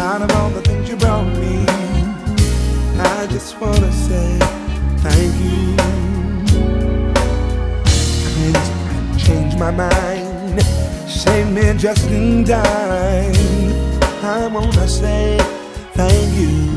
out of all the things you brought me. I just wanna say thank you. Things change my mind, save me just in time. I wanna say thank you.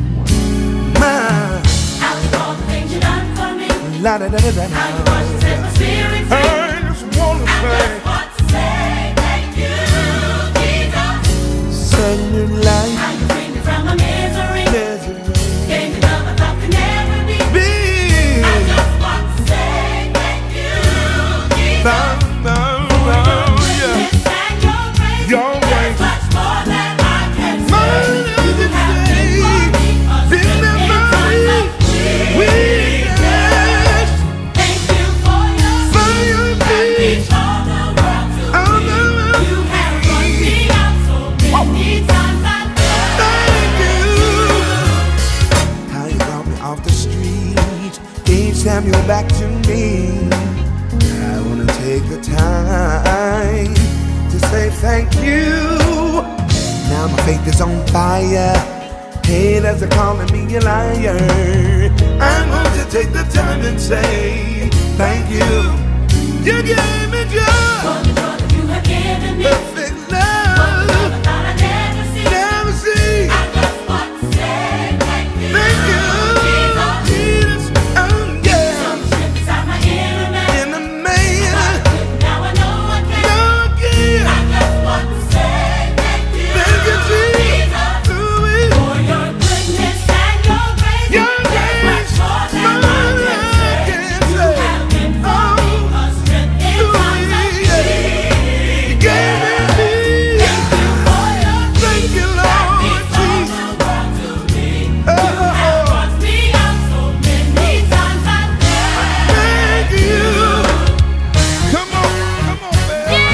Out of all the things you done for me, La da da da da. how you wash and set my spirit free. I just wanna I say just want to say thank you, Jesus. send your light. How you freed me from my misery, Misery. gave me love I thought could never be. I just want to say thank you, Jesus. For your goodness and your grace, Your there's grace. much more than I can say. More than You I have can been for me, a strength in times of weakness. Thank you for your peace. All the world to me. You have brought me out so many times. I thank you. How you brought me off the street, gave Samuel back to me. I wanna take the time to say thank you. Now my faith is on fire. Haters are calling me a liar. I'm going to take the time and say thank you. You gave me joy, For the joy that you have given me. perfect For the love love. I thought I'd never see. Never see. I just want to say thank you. Thank you, Jesus. Jesus. Oh yeah. Some strength inside my inner man. In the man, Now I know I can. no again. I just want to say thank you. Thank you, Jesus. Ooh, For your goodness and your grace. Your There's much grace, more than I more can than say. I can You say. have been for me a strength in Ooh, times of yeah. weakness. You gave me peace. Thank you for your Thank you, that Lord means all Jesus. the world to me. Oh, You have brought me out so many times. I thank you. Come on, baby.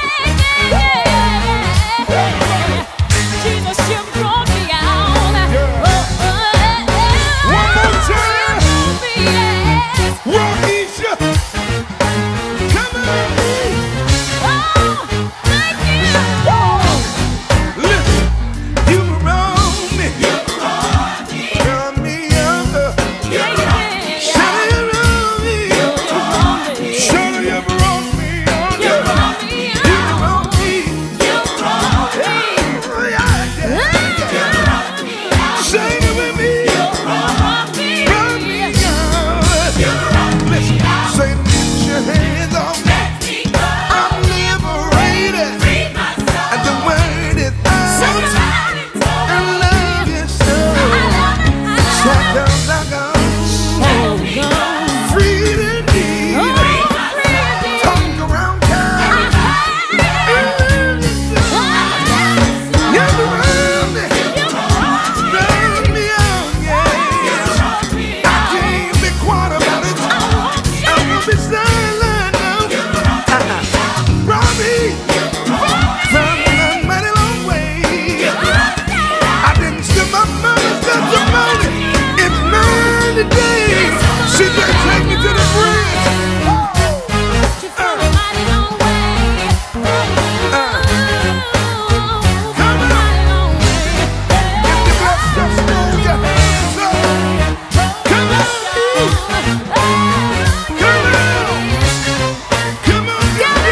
Jesus, you brought me out. One more time. Yes. Waukesha. Come on. Oh, thank you. Listen, you brought me. Brought me up. Yeah, yeah. Shout you brought me. Shout you brought me on. You brought me You out. brought me. You brought me. Oh, yeah, yeah. Sing it with me. Brought me up. Listen, say, lift your hands on me. I'm liberated. And the word is out. I love you so. Shackles are gone. Free indeed. Talk around town. I love you so. You brought me. Brought me out, yeah. I can't be quiet about it. I'm gonna be silent now. Brought me from a mighty long way. I didn't steal my mama's testimony. It's 90 days. She just take me to the bridge. If you bless us, throw your hands up. Come on, come on, come on,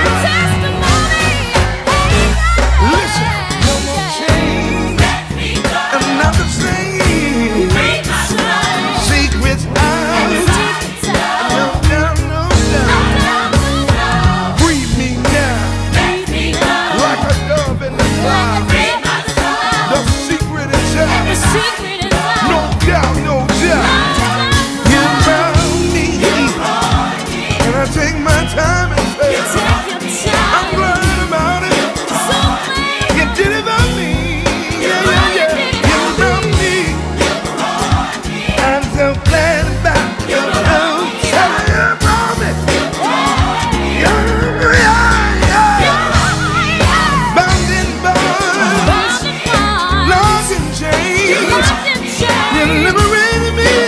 listen. No more change, another thing. Secrets out, no doubt, no doubt. Breathe me down like a dove in the cloud. The secret is out, no doubt, no doubt. You found me, and I take my time and say, I'm glad about it. You did it for me, yeah, yeah, yeah. You found me, I'm so glad about your love. You brought me, yeah, yeah, yeah. Bound in bonds, lost in chains. You liberated me.